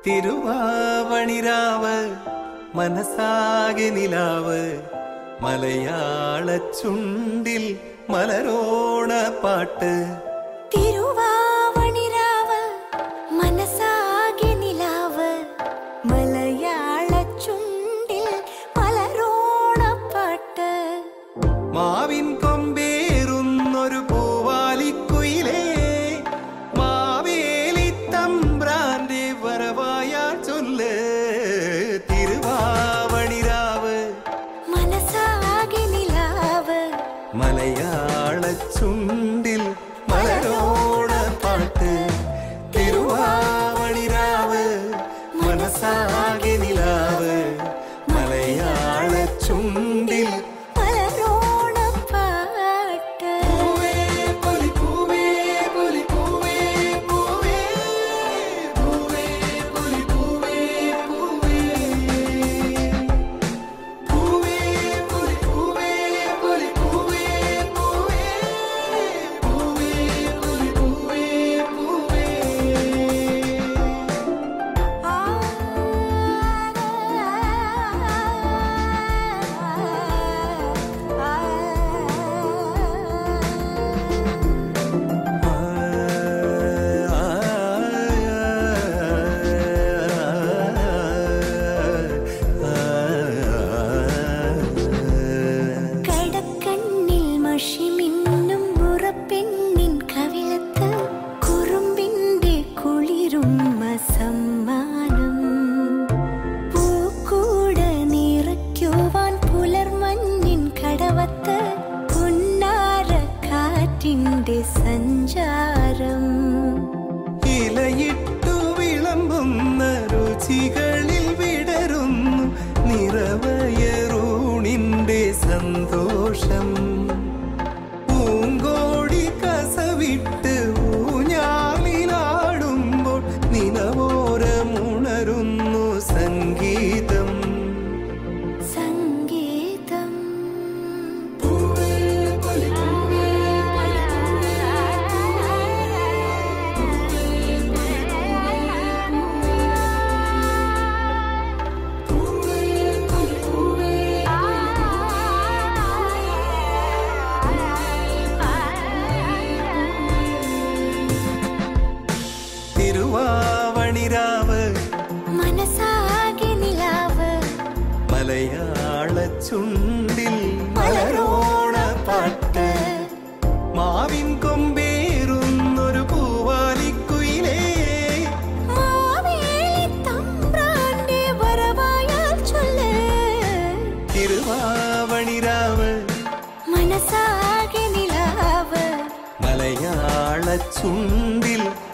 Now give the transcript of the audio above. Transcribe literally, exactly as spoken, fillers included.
തിരുവാവണിരാവ് മനസാകെ നിലാവ് മലയാള ചുണ്ടിൽ മലരോണ പാട്ട്. തിരുവാവണിരാവ് മനസാകെ നിലാവ് മലയാള ചുണ്ടിൽ മലരോണ പാട്ട്. മാവിൻ കൊമ്പേറുന്നൊരു പൂവാലിക്കുയിലേ മാവേലി തമ്പ്രാന്റെ വരവായാ ചൊല്ല്. തിരുവാവണിരാവ് മനസാകെ നിലാവ് മലയാള ചുണ്ടിൽ മലരോണ പാട്ട്. തിരുവാവണിരാവ് മനസാകെ നിലാവ് മലയാള ചുണ്ടിൽ മലരോണ പാട്ട്. പൂവേ പൊലി പൂവേ പൊലി പൂവേ പൂവേ പൂവേ പൊലി പൂവേ പൂവേ പൂവേ പൊലി പൂവേ പൊലി പൂവേ പൂവേ പൂവേ പൊലി പൂവേ പൂവേ. ആ കടക്കണ്ണിൽ മഷിമിന്നും മുറപ്പെണ്ണിൻ കവിളത്ത് കുറുമ്പിന്റെ കുളിരുമ്മ സമ്മാനം. പൂക്കൂട നിറയ്ക്കുവാൻ പുലർമഞ്ഞിൻ കടവത്ത് പുന്നാര കാറ്റിന്റെ സഞ്ചാരം. ഇലയിട്ടു വിളമ്പുന്ന രുചികളിൽ വിടരുന്നു നിറവയറൂണിന്റെ സന്തോഷം. പൂങ്കോടി കസവിട്ട് ഊഞ്ഞാലിലാടുമ്പോൾ നിലവോരമുണരുന്നു സംഗീതം. സംഗീതം പൂവേ പൊലി പൂവേ പൊലി പൂവേ പൂവേ പൊലി പൂവേ. തിരുവാവണിരാവ് മനസാകെ നിലാവ് മലയാള ചുണ്ടിൽ മലരോണ പാട്ട്. മാവിൻ കൊമ്പേറുന്നൊരു പൂവാലിക്കുയിലേ മാവേലി തമ്പ്രാന്റെ വരവായാൽ ചൊല്ല്. തിരുവാവണിരാവ് മനസാകെ നിലാവ് മലയാള ചുണ്ടിൽ